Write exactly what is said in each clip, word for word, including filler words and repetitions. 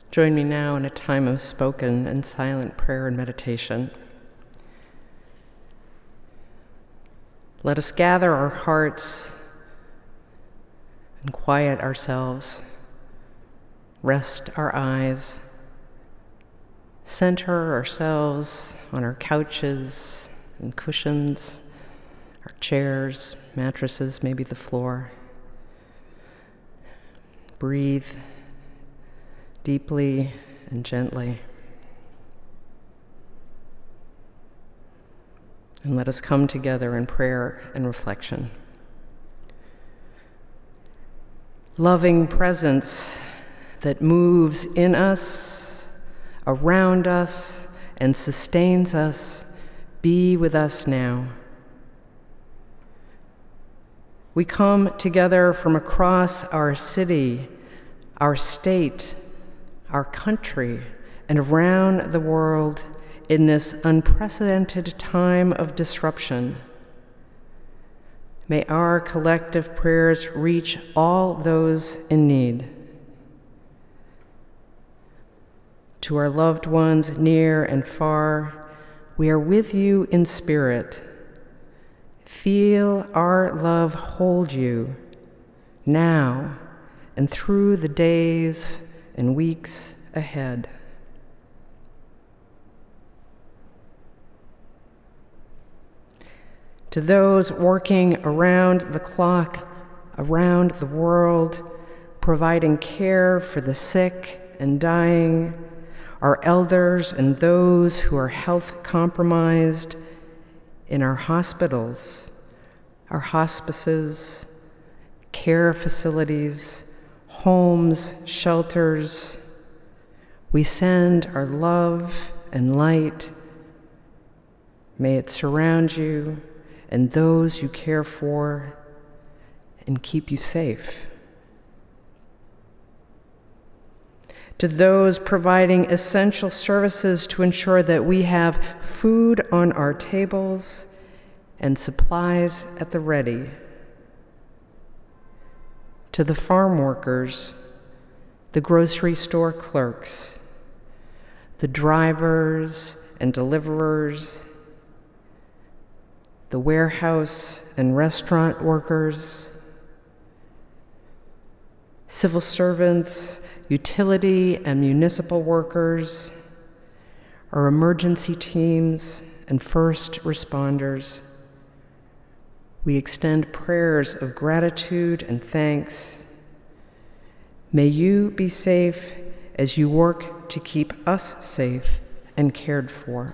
Join me now in a time of spoken and silent prayer and meditation. Let us gather our hearts and quiet ourselves, rest our eyes, center ourselves on our couches and cushions, our chairs, mattresses, maybe the floor. Breathe deeply and gently. And let us come together in prayer and reflection. Loving presence that moves in us, around us, and sustains us, be with us now. We come together from across our city, our state, our country, and around the world in this unprecedented time of disruption. May our collective prayers reach all those in need. To our loved ones near and far, we are with you in spirit. Feel our love hold you now and through the days and weeks ahead. To those working around the clock, around the world, providing care for the sick and dying, our elders and those who are health compromised in our hospitals, our hospices, care facilities, homes, shelters, we send our love and light. May it surround you and those you care for and keep you safe. To those providing essential services to ensure that we have food on our tables and supplies at the ready. To the farm workers, the grocery store clerks, the drivers and deliverers, the warehouse and restaurant workers, civil servants, utility and municipal workers, our emergency teams and first responders. We extend prayers of gratitude and thanks. May you be safe as you work to keep us safe and cared for.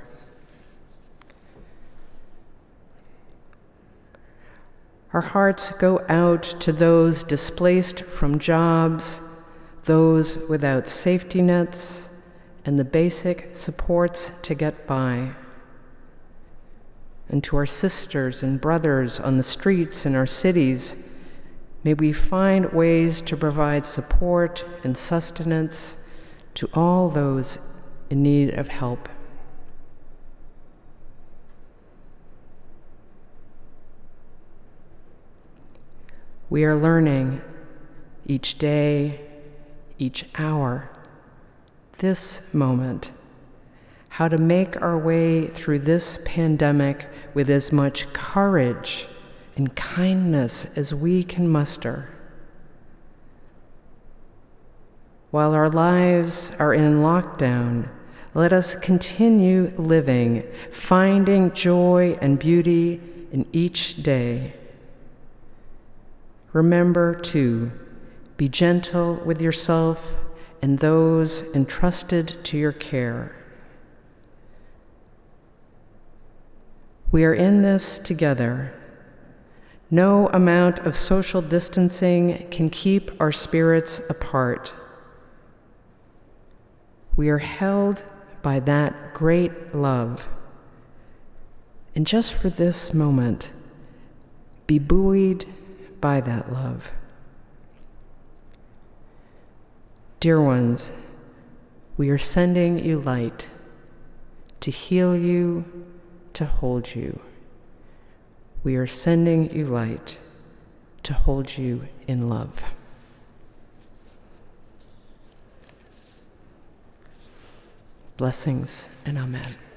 Our hearts go out to those displaced from jobs, those without safety nets, and the basic supports to get by. And to our sisters and brothers on the streets in our cities, may we find ways to provide support and sustenance to all those in need of help. We are learning each day, each hour, this moment, how to make our way through this pandemic with as much courage and kindness as we can muster. While our lives are in lockdown, let us continue living, finding joy and beauty in each day. Remember to be gentle with yourself and those entrusted to your care. We are in this together. No amount of social distancing can keep our spirits apart. We are held by that great love. And just for this moment, be buoyed by that love. Dear ones, we are sending you light to heal you, to hold you. We are sending you light to hold you in love. Blessings and amen.